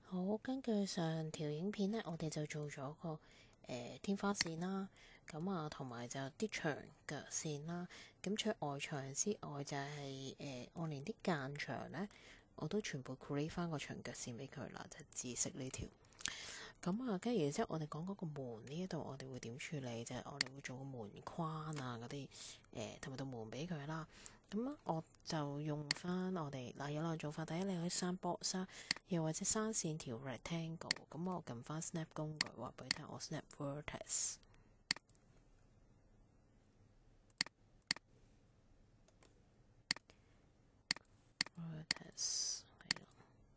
好，根據上條影片呢，我哋就做咗個天花線啦，咁啊同埋就啲牆腳線啦。咁除外牆之外，就係我連啲間牆呢，我都全部 create 翻個牆腳線俾佢啦，就紫色呢條。咁啊，跟住之後，我哋講嗰個門呢一度，我哋會點處理？就係我哋會做個門框啊，嗰啲同埋道門俾佢啦。咁啊，我就用翻我哋嗱有兩種做法。第一，你可以刪波刪，又或者刪線條 rectangle。咁我撳翻 snap 工具，話俾你聽，我 snap vertex。vertex 係啦。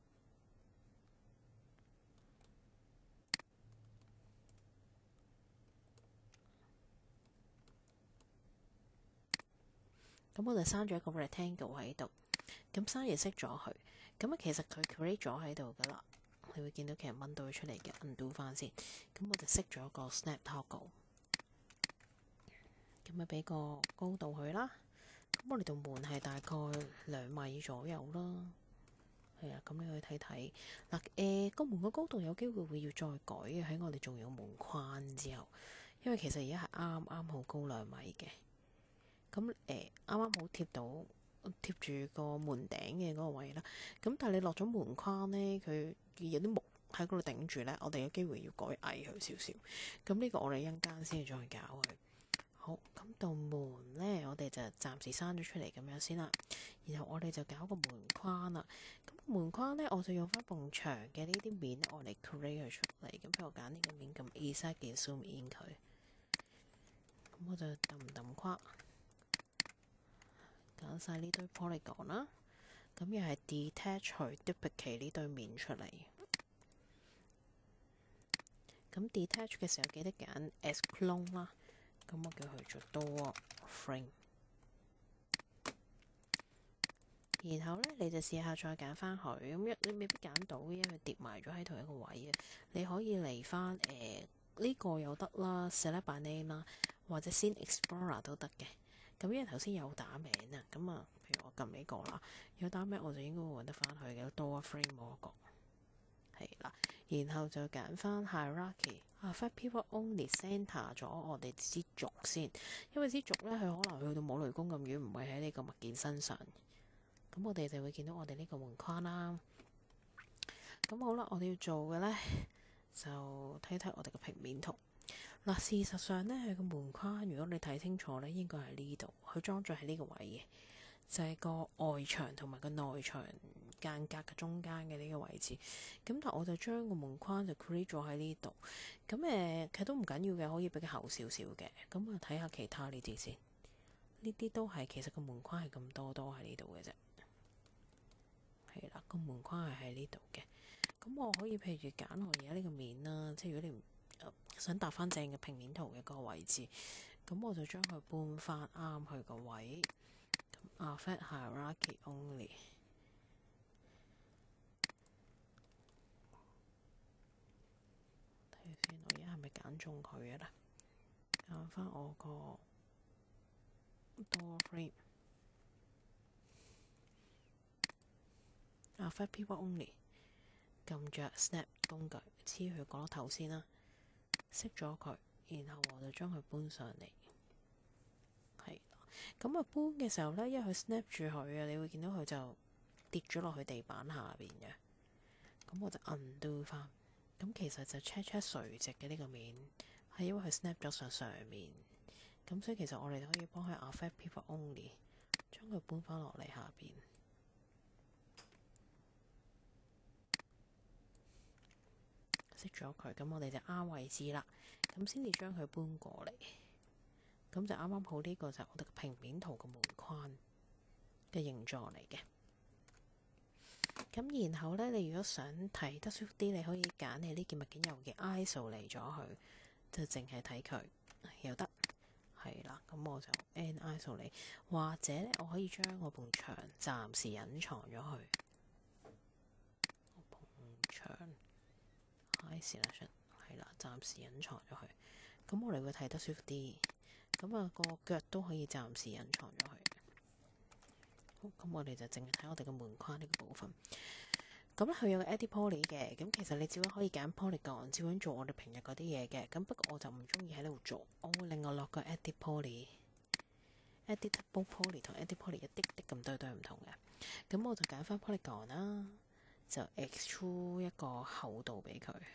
咁我就刪咗一個 rectangle 喺度。咁刪完熄咗佢。咁啊，其實佢 create 咗喺度噶啦。你會見到其實掹到佢出嚟嘅，undo 翻先。咁我就熄咗個 snap toggle。咁咪俾個高度佢啦。咁我哋度門係大概2米左右啦。係啊，咁你可以睇睇嗱。個門個高度有機會要再改嘅，喺我哋做完個門框之後，因為其實而家係啱啱好高2米嘅。咁啱啱好貼住個門頂嘅嗰個位啦。咁但係你落咗門框呢，佢有啲木喺嗰度頂住呢，我哋有機會要改矮佢少少。咁呢個我哋一陣間先再搞佢。好，咁道門呢，我哋就暫時閂咗出嚟咁樣先啦。然後我哋就搞個門框啦。咁門框呢，我就用翻埲牆嘅呢啲面，我嚟 create 佢出嚟。咁譬如我揀呢個面，撳 A 嘅 zoom in 佢。咁我就揼框，揀晒呢堆 polygon 啦。咁又係 detach 除 duplicate 呢對面出嚟。咁 detach 嘅時候記得揀 as clone 啦。咁我叫佢做 door frame。然後呢，你就試下再揀翻佢。咁你未必揀到，因為跌埋咗喺同一個位嘅。你可以嚟翻呢個又得啦 ，select by name 啦，或者先 explorer 都得嘅。咁因為頭先有打名啊，咁啊，譬如我撳呢個啦，有打名我就應該會揾得翻佢嘅 door frame 嗰個。係啦，然後就揀翻 hierarchy，Affect people only center 咗我哋支軸先，因為支軸呢，佢可能去到冇雷公咁遠，唔會喺呢個物件身上。咁我哋就會見到我哋呢個門框啦。咁好啦，我哋要做嘅呢，就睇睇我哋嘅平面圖。嗱，事實上呢，佢個門框如果你睇清楚呢，應該係呢度，佢裝咗喺呢個位嘅，就係個外牆同埋個內牆間隔嘅中間嘅呢個位置。咁但我就將個門框就 create 咗喺呢度。咁其實都唔緊要嘅，可以比較厚少少嘅。咁啊，睇下其他呢啲先。呢啲都係其實個門框係咁多，都喺呢度嘅啫。係啦，個門框係喺呢度嘅。咁我可以譬如揀我而家呢個面啦，即係如果你想搭翻正嘅平面圖嘅嗰個位置，咁我就將佢搬翻啱佢個位。Affect hierarchy only。睇下先，我而家係咪揀中佢嘅啦？揀翻我個 door frame。Affect people only。撳着 snap 工具黐佢角落頭先啦，熄咗佢，然後我就將佢搬上嚟。係咁啊，搬嘅時候呢，因為佢 snap 住佢啊，你會見到佢就跌咗落去地板下邊嘅。咁我就 undo 翻。咁其實就 check 垂直嘅呢個面，係因為佢 snap 咗上面。咁所以其實我哋可以幫佢 affect people only，將佢搬翻落嚟下邊。熄咗佢，咁我哋就啱位置啦，咁先至將佢搬過嚟，咁就啱啱好。呢個就係我哋嘅平面圖嘅門框嘅形狀嚟嘅。咁然後呢，你如果想睇得舒服啲，你可以揀你呢件物件有嘅 ISO 嚟咗佢，就淨係睇佢又得。係啦，咁我就 N ISO 嚟，或者呢，我可以將我埲牆暫時隱藏咗佢。我埲牆係啦，暫時隱藏咗佢，咁我哋會睇得舒服啲。咁啊，個腳都可以暫時隱藏咗佢。好，咁我哋就淨係睇我哋嘅門框呢個部分。 咁佢有個 Edit Poly 嘅，咁其實你只可以揀 Polygon，照樣做我哋平日嗰啲嘢嘅。咁不過我就唔中意喺度做，我會另外落個 Edit Poly。Editable Poly 同 Edit Poly 一啲啲咁多都係唔同嘅。咁我就揀翻 Polygon 啦，就 extrude 一個厚度俾佢。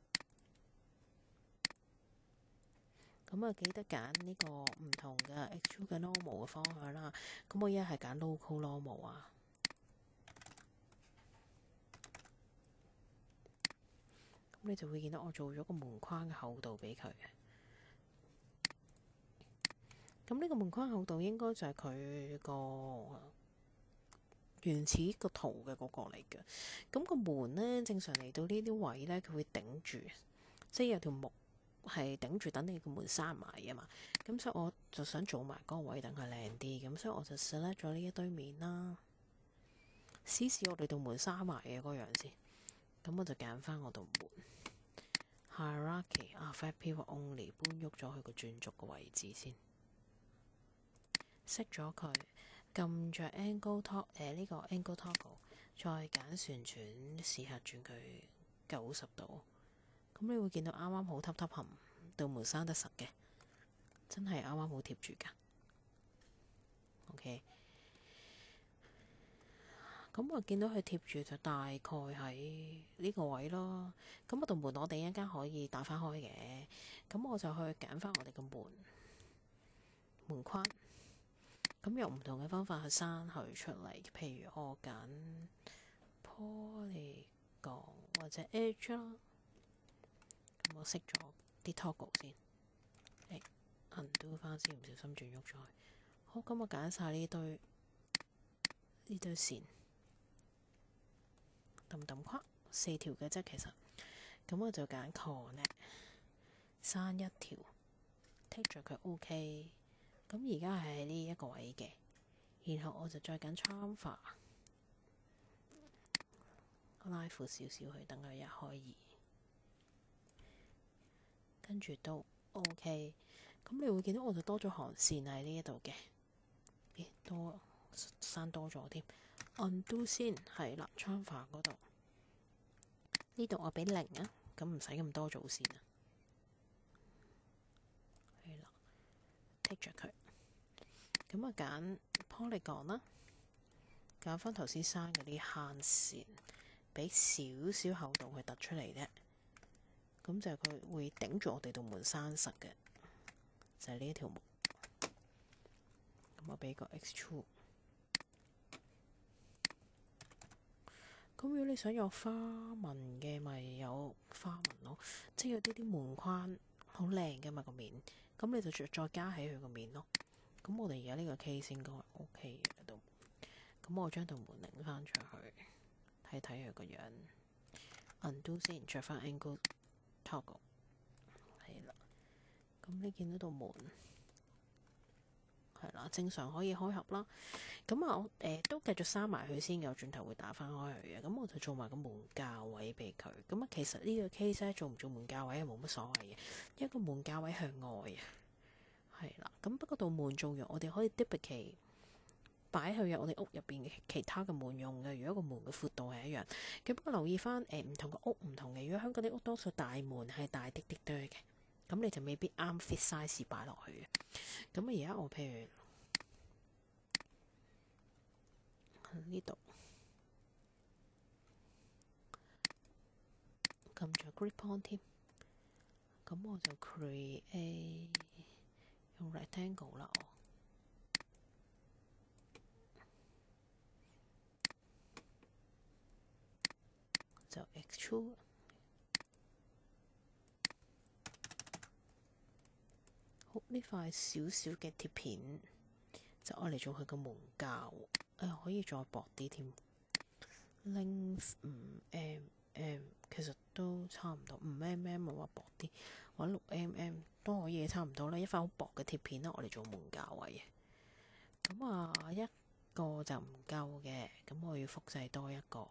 咁啊，記得揀呢個唔同嘅 extrude 嘅 normal 嘅方向啦。咁我依家係揀 local normal 啊。咁你就會見到我做咗個門框嘅厚度俾佢。咁呢個門框厚度應該就係佢個原始個圖嘅嗰個嚟嘅。咁個門呢，正常嚟到呢啲位呢，佢會頂住，即係有條木係頂住，等你個門閂埋啊嘛。咁所以我就想做埋嗰個位，等佢靚啲。咁所以我就 select 咗呢一堆面啦。試試我哋道門閂埋嘅嗰樣先。咁我就揀翻我道門 Hierarchy Flat Pivot Only 搬喐咗佢個轉軸個位置先。熄咗佢，撳着 Angle Toggle 呢個 Angle Toggle， 再揀旋轉，試下轉佢90度。咁你會見到啱啱好揼揼冚，道門閂得實嘅，真係啱啱好貼住㗎。OK， 咁我見到佢貼住就大概喺呢個位咯。咁嗰道門我哋一陣間可以打翻開嘅，咁我就去揀翻我哋個門框。咁有唔同嘅方法去刪佢出嚟，譬如我揀 Polygon 或者 Edge 啦。咁我熄咗啲 Toggle 先，undo 翻先，唔小心轉喐咗。好，咁我揀晒呢堆線，揼框4條嘅啫，其實。咁我就揀 Connect 刪一條，take 著佢 OK。咁而家係喺呢一個位嘅，然後我就再緊 Chamfer 拉闊少少去，等佢1開2，跟住都 OK。咁你會見到我就多咗行線喺呢一度嘅，多刪多咗添。Undo 先係啦，Chamfer 嗰度呢度我俾0啊，咁唔使咁多組線啊。係啦，take 著佢。咁啊，揀 Polygon 啦，揀翻頭先刪嗰啲慳線，俾少少厚度去突出嚟啫。咁就佢會頂住我哋道門閂實嘅，就係呢一條木。咁我俾個 Extrude。咁如果你想有花紋嘅，咪有花紋咯，即係有啲門框好靚嘅嘛個面，咁你就再加起佢個面咯。咁我哋而家呢個 case 應該 OK 嘅都。咁我將道門擰翻出去，睇睇佢個樣。Undo 先，着翻 Angle Toggle。係啦，咁你見到道門係啦，正常可以開合啦。咁啊，我都繼續閂埋佢先嘅，我轉頭會打翻開佢嘅。咁我就做埋個門架位俾佢。咁啊，其實呢個 case 咧，做唔做門架位係冇乜所謂嘅，一個門架位向外啊。係啦，咁不過道門做完，我哋可以 duplicate 擺去我哋屋入邊嘅其他嘅門用嘅。如果個門嘅闊度係一樣，咁不過留意翻唔同嘅屋唔同嘅。如果香港啲屋多數大門係大啲啲堆嘅，咁你就未必啱 fit size 擺落去嘅。咁而家我譬如呢度撳住 Grip On 添，咁我就 create 用 rectangle 啦，就 extrude。好，呢塊少少嘅貼片就愛嚟做佢個門架，可以再薄啲添。length 5mm，其實都差唔多5mm，或薄啲，或者6mm都可以，差唔多啦。一塊好薄嘅貼片啦，我嚟做門架位嘅。咁啊，一個就唔夠嘅，咁我要複製多一個。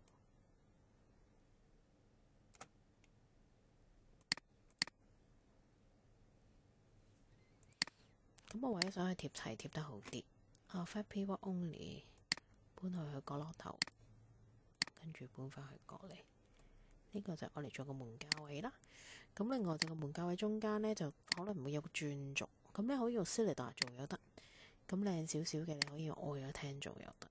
咁我為咗想去貼齊貼得好啲，Flat Pivot Only 搬去佢角落頭， 跟住搬翻去過嚟。呢個就我嚟做個門架位啦。咁另外就個門架位中間呢，就可能會有個轉軸，咁你可以用 cylinder 做又得，咁靚少少嘅你可以用愛咗聽做又得。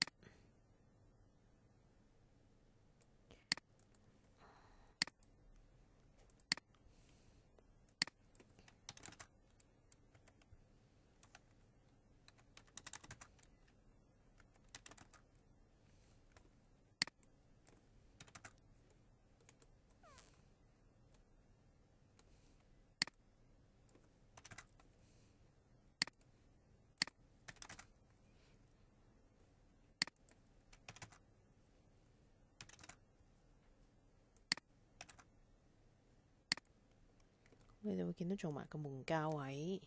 你就會見到做埋個門架位。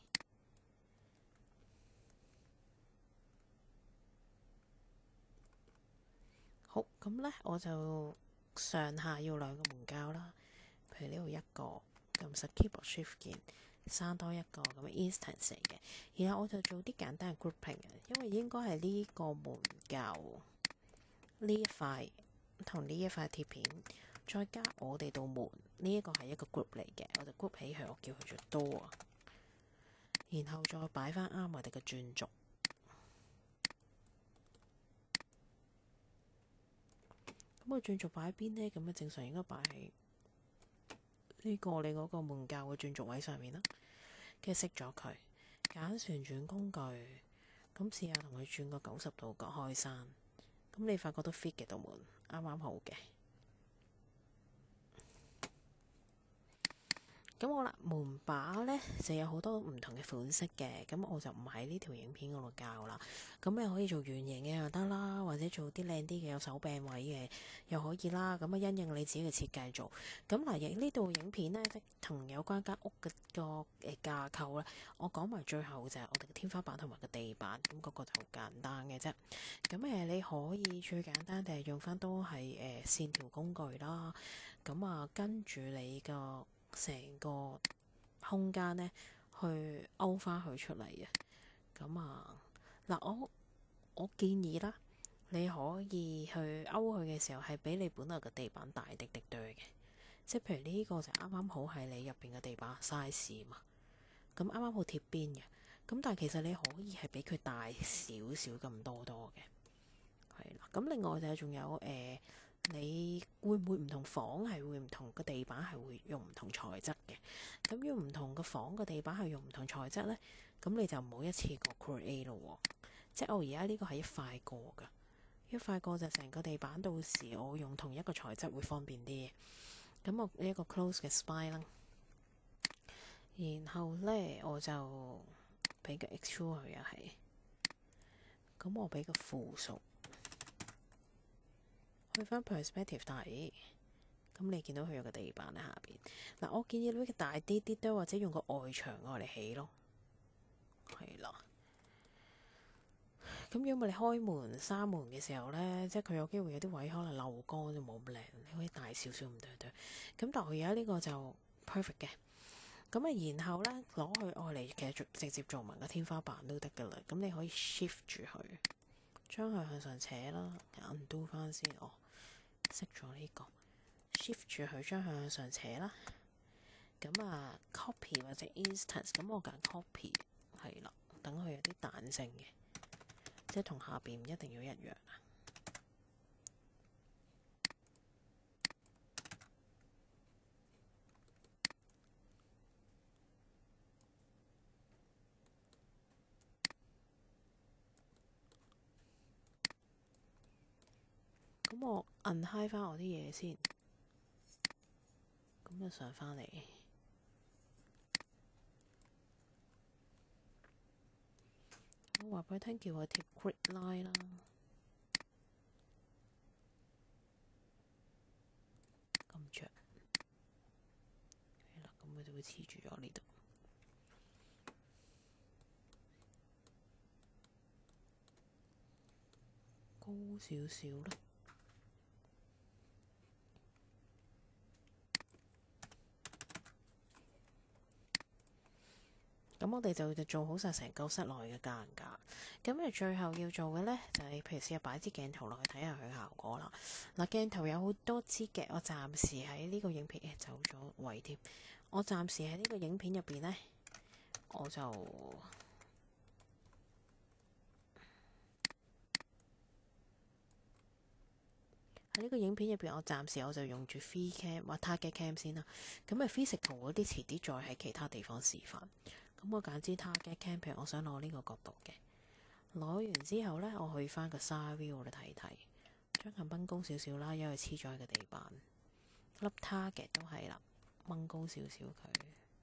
好，咁呢，我就上下要兩個門架啦。譬如呢度一個，撳實 keyboard shift 鍵，生多一個咁嘅 instance 嚟嘅。然後我就做啲簡單嘅 grouping 嘅，因為應該係呢個門架呢一塊同呢一塊鐵片，再加我哋道門呢一個係一個 group 嚟嘅，我就 group 起佢，我叫佢做 door。然後再擺翻啱我哋嘅轉軸。咁個轉軸擺喺邊呢？咁啊正常應該擺喺呢個你嗰個門架嘅轉軸位上面啦。跟住熄咗佢，揀旋轉工具，咁試下同佢轉個90度角開閂。咁你發覺都 fit 嘅道門，啱啱好嘅。咁好啦，門把呢就有好多唔同嘅款式嘅，咁我就唔喺呢條影片嗰度教啦。咁你可以做圓形嘅又得啦，或者做啲靚啲嘅有手柄位嘅又可以啦。咁啊，因應你自己嘅設計做。咁嗱，亦呢度影片呢，即同有關間屋嘅個架構咧，我講埋最後就係我哋嘅天花板同埋個地板，咁嗰個就好簡單嘅啫。咁你可以最簡單就係用翻都係線條工具啦。咁啊，跟住你個成個空間呢，去勾翻佢出嚟嘅。咁啊，嗱，我建議啦，你可以去勾佢嘅時候係比你本來嘅地板大啲啲對嘅，即係譬如呢個就啱啱好係你入邊嘅地板 size 嘛，咁啱啱好貼邊嘅。咁但係其實你可以係比佢大少少咁多嘅，係啦。咁另外就仲有你會唔會唔同房係會唔同個地板係會用唔同材質嘅？咁要唔同個房個地板係用唔同材質呢？咁你就唔好一次過 create 咯。即係我而家呢個係一塊過㗎，一塊過就成個地板到時我用同一個材質會方便啲。咁我呢一個 close 嘅 spine 啦，然後呢，我就俾個 extrude 佢啊，係咁我俾個負數。去翻 perspective 睇，咁你見到佢有個地板喺下邊。嗱，我建議你大啲啲都，或者用個外牆我嚟起咯，係啦。咁如果你開門閂門嘅時候呢，即係佢有機會有啲位可能漏光就冇咁靚，你可以大少少咁對對。咁但係我而家呢個就 perfect 嘅。咁啊，然後呢，攞去愛嚟其實直接做埋個天花板都得噶啦。咁你可以 shift 住佢，將佢向上扯啦，undo 翻先哦。熄咗呢個 shift 住佢，將佢向上扯啦。咁啊 copy 或者 instance， 咁我揀 copy 係啦，等佢有啲彈性嘅，即係同下邊唔一定要一樣啊。咁我 unhide 翻我啲嘢先，咁就上翻嚟。我話俾佢聽，叫佢貼 grid line 啦。撳着，係啦，咁佢就會黐住咗呢度，高少少啦。 咁我哋就做好晒成個室內嘅間隔。咁誒最後要做嘅呢，就係、譬如試下擺支鏡頭落去睇下佢效果啦。嗱，鏡頭有好多支嘅，我暫時喺呢個影片走咗位添。我暫時喺呢個影片入邊呢，我就喺呢個影片入邊，我暫時用住 free cam 或 target cam 先啦。咁physical 嗰啲遲啲再喺其他地方示範。咁我揀支 target cam，譬如我想攞呢個角度嘅，攞完之後呢，我去翻個 side view 度睇睇，將佢掹高少少啦，因為黐咗喺個地板。粒 target 都係啦，掹高少少佢。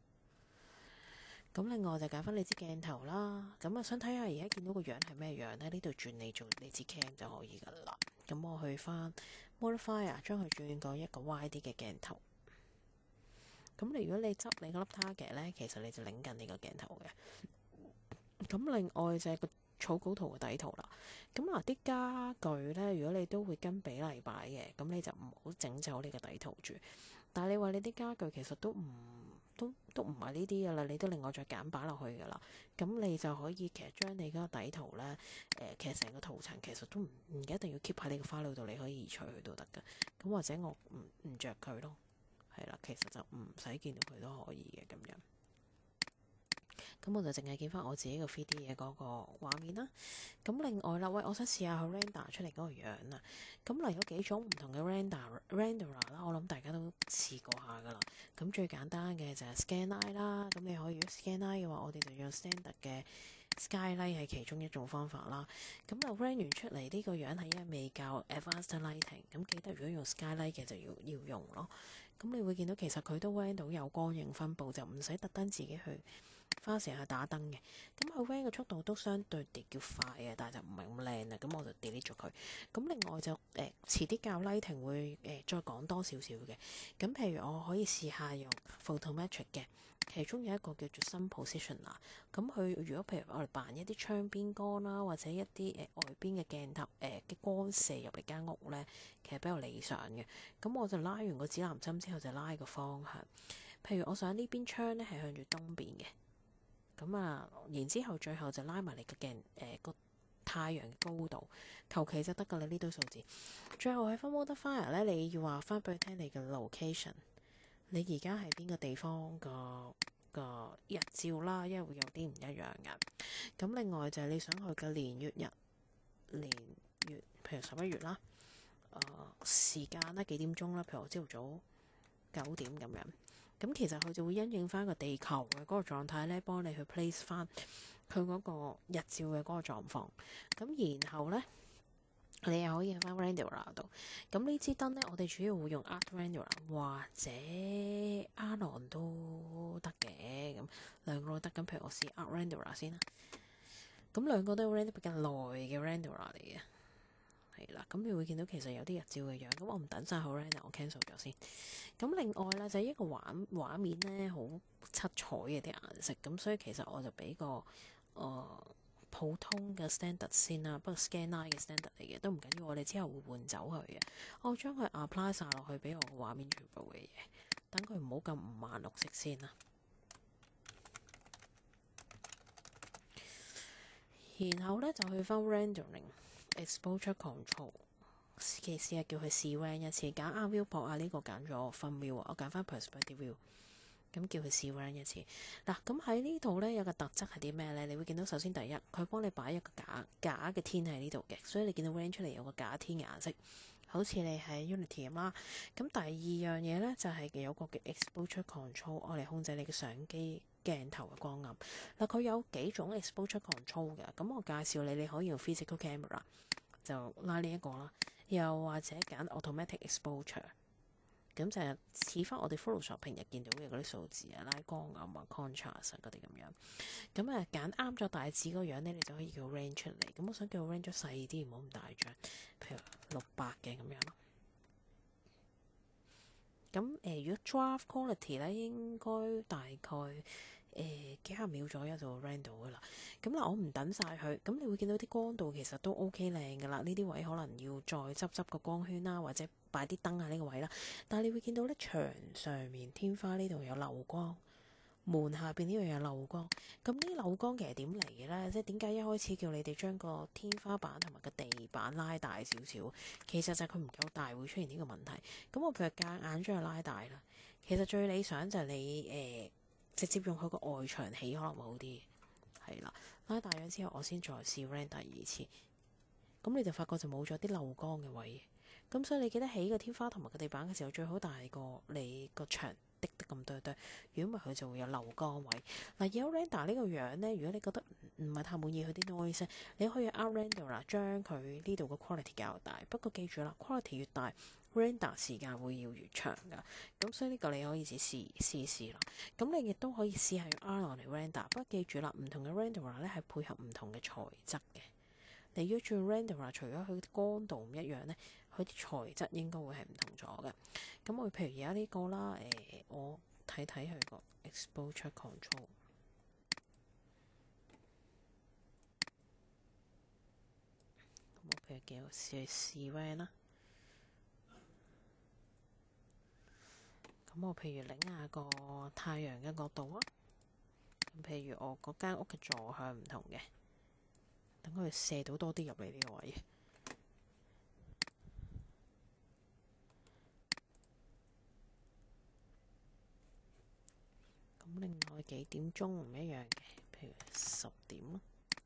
咁另外就揀翻你支鏡頭啦。咁想睇下而家見到個樣係咩樣呢？呢度轉你做你支 cam 就可以噶啦。咁我去翻 modifier，將佢轉過一個 wide 啲嘅鏡頭。咁如果你執你嗰粒 target 呢，其實你就擰緊你個鏡頭嘅。咁另外就係個草稿圖嘅底圖啦。咁啲家具呢，如果你都會跟比例擺嘅，咁你就唔好整走你個底圖住。但係你話你啲家具其實都唔係呢啲噶啦，你都另外再揀擺落去噶啦。咁你就可以其實將你嗰個底圖呢，其實成個圖層其實都唔一定要 keep 喺你個 file 度，你可以移除佢都得噶。咁或者我唔着佢咯，係啦，其實就唔使見到佢都可以嘅咁樣。咁我就淨係見翻我自己個 3D 嘅嗰個畫面啦。咁另外啦，喂，我想試下佢 render 出嚟嗰個樣啊。咁嚟咗幾種唔同嘅 renderer 啦，我諗大家都試過下噶啦。咁最簡單嘅就係 Scanline 啦。咁你可以 Scanline 嘅話，我哋就用 standard 嘅 Skylight 係其中一種方法啦。咁就 render 完出嚟呢個樣係因為未教 Advanced Lighting。咁記得如果用 Skylight 嘅就要用咯。咁你會見到其實佢都 render 到有光影分佈，就唔使特登自己去花時間去打燈嘅。咁佢 render 嘅速度都相對地叫快嘅，但係就唔係咁靚啊。咁我就 delete 咗佢。咁另外就遲啲教 lighting 會再講多少少嘅。咁譬如我可以試下用 Photometric 嘅，其中有一個叫做 Sun Positioner。咁佢如果譬如我哋扮一啲窗邊光啦，或者一啲外邊嘅鏡頭嘅光射入嚟間屋呢，其實比較理想嘅。咁我就拉完個指南針之後，就拉個方向。譬如我想呢邊窗呢係向住東邊嘅。咁然之後最後就拉埋你個鏡個太陽嘅高度，求其就得㗎啦，呢堆數字。最後喺翻 modifier 呢，你要話翻俾佢聽你嘅 location，你而家係邊個地方個日照啦，因為會有啲唔一樣嘅。咁另外就係你想去嘅年月日，譬如11月啦，時間啦幾點鐘啦，譬如我朝早9點咁樣。咁其實佢就會因應翻個地球嘅嗰個狀態咧，幫你去 place 翻佢嗰個日照嘅嗰個狀況。咁然後咧，你又可以喺翻 renderer 度。咁呢支燈咧，我哋主要會用 Art Renderer 或者 Arnon 都得嘅。咁兩個都得。咁譬如我試 Art Renderer 先啦。咁兩個都 render 比較耐嘅 renderer 嚟嘅。係啦，咁你會見到其實有啲日照嘅樣，咁我唔等晒好 render，我 cancel 咗先。咁另外咧就係一個畫面咧好七彩嘅啲顏色，咁所以其實我就俾個普通嘅 standard 先啦，不過 Scanline 嘅 standard 嚟嘅都唔緊要，我哋之後會換走佢嘅。我將佢 apply 晒落去俾我個畫面全部嘅嘢，等佢唔好咁五顏六色先啦。然後咧就去翻 rendering。Exposure Control， 其實係叫佢試 render 一次，揀啱 viewport 呢個揀咗 front view，我揀翻 perspective view， 咁叫佢試 render 一次。嗱，咁喺呢度呢，有個特質係啲咩呢？你會見到首先第一，佢幫你擺一個假嘅天喺呢度嘅，所以你見到 render 出嚟有個假天嘅顏色，好似你喺 Unity 咁啦。咁第二樣嘢呢，就係有個叫 Exposure Control，我嚟控制你嘅相機鏡頭嘅光暗。嗱，佢有幾種 exposure control 嘅，咁我介紹你可以用 physical camera 就拉呢一個啦，又或者揀 automatic exposure， 咁就係似翻我哋 Photoshop 平日見到嘅嗰啲數字啊，拉光暗啊 contrast 嗰啲咁樣。咁揀啱咗大致嗰個樣呢，你就可以叫 range 出嚟。咁我想叫 range 細啲，唔好咁大張，譬如600嘅咁樣咯。咁如果 draft quality 咧，應該大概幾十秒左右就會 render 到噶啦。咁嗱，我唔等晒佢，咁你會見到啲光度其實都 OK 靚噶啦。呢啲位可能要再執個光圈啦，或者擺啲燈喺呢個位啦。但係你會見到咧，牆上面天花呢度有漏光， 門下邊呢度有漏光。咁呢漏光其實點嚟嘅咧？即係點解一開始叫你哋將個天花板同埋個地板拉大少少？其實就係佢唔夠大會出現呢個問題。咁我譬如夾硬將佢拉大啦。其實最理想就係你直接用佢個外牆起可能會好啲。係啦，拉大咗之後，我先再試 render 第二次。咁你就發覺就冇咗啲漏光嘅位。咁所以你記得起個天花同埋個地板嘅時候，最好大過你個牆滴得咁多堆。如果唔係，佢就會有漏光位。嗱，有 render 呢個樣呢，如果你覺得唔係太滿意佢啲 noise，你可以 out render 啦，將佢呢度個 quality 較大。不過記住啦，quality 越大，render 時間會要越長噶。咁所以呢個你可以試試啦。咁你亦都可以試下用 R 嚟 render。不過記住啦，唔同嘅 renderer 咧係配合唔同嘅材質嘅。你如果轉 renderer，除咗佢光度唔一樣咧，佢啲材質應該會係唔同咗嘅。咁我譬如而家呢個啦，我睇睇佢個 exposure control。咁我譬如叫試 render 啦。咁我譬如擰下個太陽嘅角度啊。咁譬如我嗰間屋嘅坐向唔同嘅，等佢射到多啲入嚟呢個位。咁另外幾點鐘唔一樣嘅，譬如10點咯。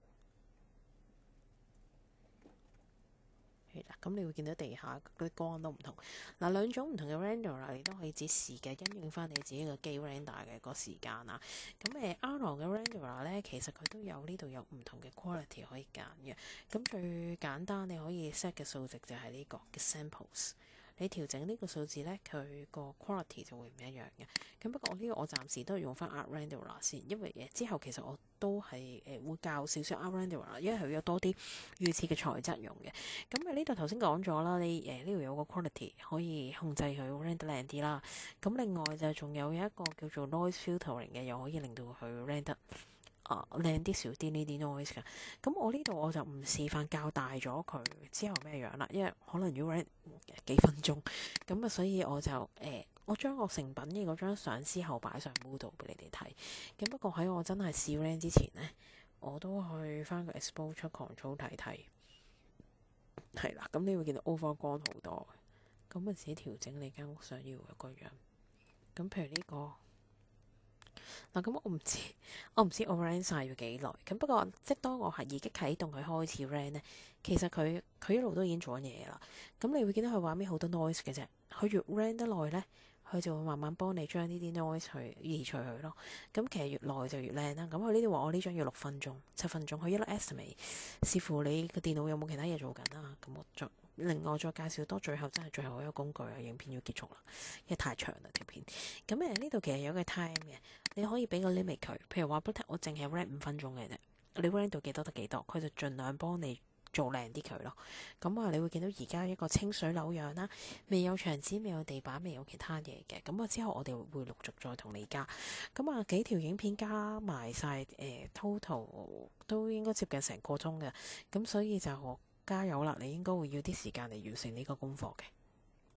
係啦，咁你會見到地下嗰啲光都唔同。嗱，兩種唔同嘅 renderer 你都可以截時嘅，因應翻你自己個機 render 嘅個時間啊。咁R 嘅 renderer 咧，其實佢都有呢度有唔同嘅 quality 可以揀嘅。咁最簡單你可以 set 嘅數值就係呢個嘅 samples。你調整呢個數字咧，佢個 quality 就會唔一樣嘅。咁不過我呢個我暫時都係用翻 Art Renderer 先，因為之後其實我都係會教少少 Art Renderer，因為佢有多啲預設嘅材質用嘅。咁呢度頭先講咗啦，你呢度有個 quality 可以控制佢 render 得靚啲啦。咁另外就仲有一個叫做 noise filtering 嘅，又可以令到佢 render靚啲少啲呢啲 noise 㗎。咁我呢度我就唔示範較大咗佢之後咩樣啦，因為可能要 render 幾分鐘。咁啊，所以我就我將我成品嘅嗰張相之後擺上 Moodle 俾你哋睇。咁不過喺我真係試 render 之前呢，我都去翻個 exposure control 睇睇。係啦，咁你會見到 over 光好多。咁啊，自己調整你間屋想要嘅個樣。咁譬如呢個。嗱，咁我唔知我 render 晒要幾耐。咁不過即係當我係已經啟動佢開始 render 咧，其實佢一路都已經做緊嘢啦。咁你會見到佢畫面好多 noise 嘅啫。佢越 render 得耐咧，佢就會慢慢幫你將呢啲 noise 去移除佢咯。咁其實越耐就越靚啦。咁佢呢啲話我呢張要6分鐘、7分鐘，佢一粒 estimate，視乎你個電腦有冇其他嘢做緊啦。咁我另外再介紹多最後真係最後一個工具啊，影片要結束啦，因為太長啦條片。咁呢度其實有個 time 嘅。你可以俾個 limit 佢，譬如話俾我淨係 render 5分鐘嘅啫，你 render 到幾多得幾多，佢就盡量幫你做靚啲佢咯。咁啊，你會見到而家一個清水樓樣啦，未有牆紙，未有地板，未有其他嘢嘅。咁啊，之後我哋會陸續再同你加。咁啊，幾條影片加埋晒total 都應該接近成個鐘嘅。咁所以就加油啦，你應該會要啲時間嚟完成呢個功課嘅。